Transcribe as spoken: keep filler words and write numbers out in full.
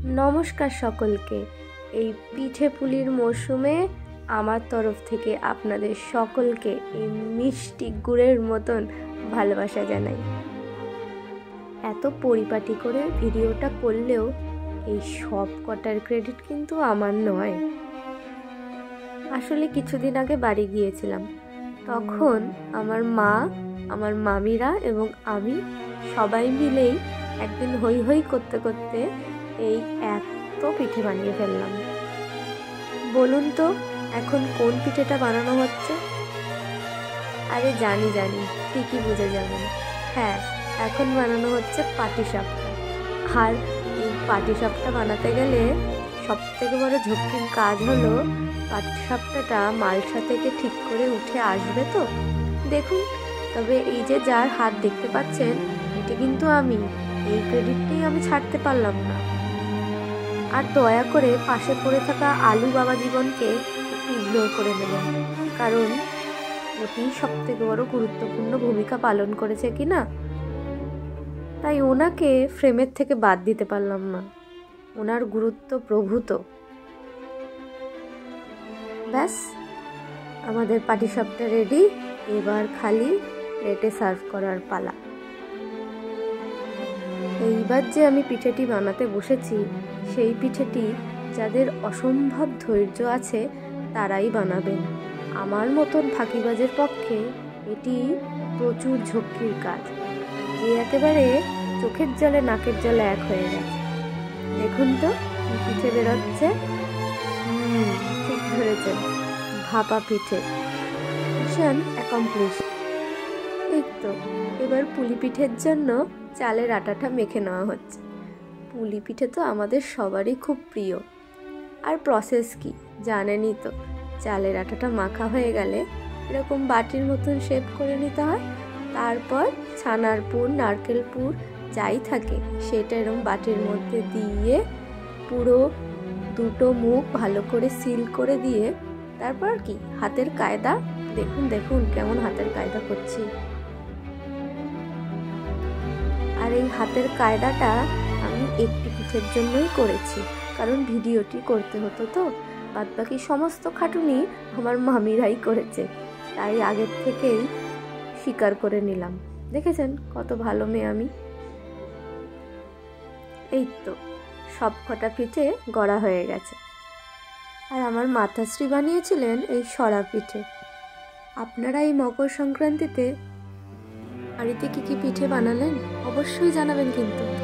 নমস্কার সকলকে। এই পিঠে পুলির মরশুমে আমার তরফ থেকে আপনাদের সকলকে এই মিষ্টি গুড়ের মতন ভালোবাসা জানাই। এত পরিপাটি করে ভিডিওটা করলেও এই সব কটার ক্রেডিট কিন্তু আমার নয়। আসলে কিছুদিন আগে বাড়ি গিয়েছিলাম, তখন আমার মা, আমার মামিরা এবং আমি সবাই মিলেই একদিন হই হই করতে করতে এই এত পিঠে বানিয়ে ফেললাম। বলুন তো এখন কোন পিঠেটা বানানো হচ্ছে? আরে জানি জানি ঠিকই বুঝে যাবেন, হ্যাঁ এখন বানানো হচ্ছে পাটিসাপটা। আর এই পাটিসাপটা বানাতে গেলে সব থেকে বড় ঝক্কির কাজ হলো পাটিসাপটাটা মালসা থেকে ঠিক করে উঠে আসবে তো। দেখুন, তবে এই যে যার হাত দেখতে পাচ্ছেন, এটা কিন্তু আমি, এই ক্রেডিটটাই আমি ছাড়তে পারলাম না। আর দয়া করে পাশে পড়ে থাকা আলু বাবা জীবনকে একটু ইগনোর করে নেবেন, কারণ ওটি সব থেকে বড় গুরুত্বপূর্ণ ভূমিকা পালন করেছে কিনা, তাই ওনাকে ফ্রেমের থেকে বাদ দিতে পারলাম না। ওনার গুরুত্ব প্রভূত। ব্যাস, আমাদের পাটিসাপটা রেডি, এবার খালি প্লেটে সার্ভ করার পালা। এইবার যে আমি পিঠেটি বানাতে বসেছি, সেই পিঠেটি যাদের অসম্ভব ধৈর্য আছে তারাই বানাবেন। আমার মতন ফাঁকিবাজের পক্ষে এটি প্রচুর ঝক্কির কাজ, যে একেবারে চোখের জলে নাকের জলে এক হয়ে গেছে। দেখুন তো কি পিঠে বেরোচ্ছে। হুম ঠিক ধরেছেন, ভাপা পিঠে। Mission accomplish. এই তো এবার পুলি পিঠের জন্য চালের আটাটা মেখে নেওয়া হচ্ছে। পুলি পিঠে তো আমাদের সবারই খুব প্রিয়। আর প্রসেস কি জানেনই তো, চালের আটাটা মাখা হয়ে গেলে এরকম বাটির মতন শেপ করে নিতে হয়। তারপর ছানার পুর, নারকেল পুর যাই থাকে সেটা এরকম বাটির মধ্যে দিয়ে পুরো দুটো মুখ ভালো করে সিল করে দিয়ে, তারপর কি হাতের কায়দা, দেখুন দেখুন কেমন হাতের কায়দা করছি। আর এই হাতের কায়দাটা আমি একটি পিঠের জন্যই করেছি, কারণ ভিডিওটি করতে হতো তো, বাদ বাকি সমস্ত খাটুনি আমার মামিরাই করেছে, তাই আগের থেকেই স্বীকার করে নিলাম। দেখেছেন কত ভালো মেয়ে আমি। এই তো সব কটা পিঠে গড়া হয়ে গেছে। আর আমার মাতাশ্রী বানিয়েছিলেন এই সরা পিঠে। আপনারা এই মকর সংক্রান্তিতে বাড়িতে কি কি পিঠে বানালেন অবশ্যই জানাবেন কিন্তু।